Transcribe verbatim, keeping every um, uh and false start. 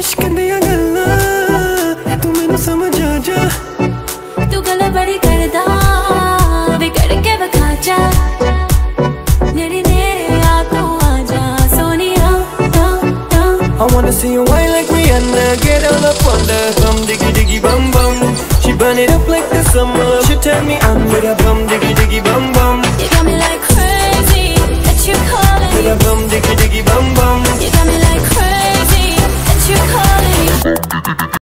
इश्क दिया गल्ला तू मैनू समझ आ जा तू गल बड़ी करदा वे करके विखा जा नेड़े नेड़े आ तू आ जा सोनिया दा दा I wanna see you whine like Rihanna, get on up on the bum diggy diggy bum bum. She burn it up like the summer. She turn me on with a bum diggy diggy bum bum. You got me like crazy that you calling With me a bum diggy diggy bum bum. You got me like crazy that you calling me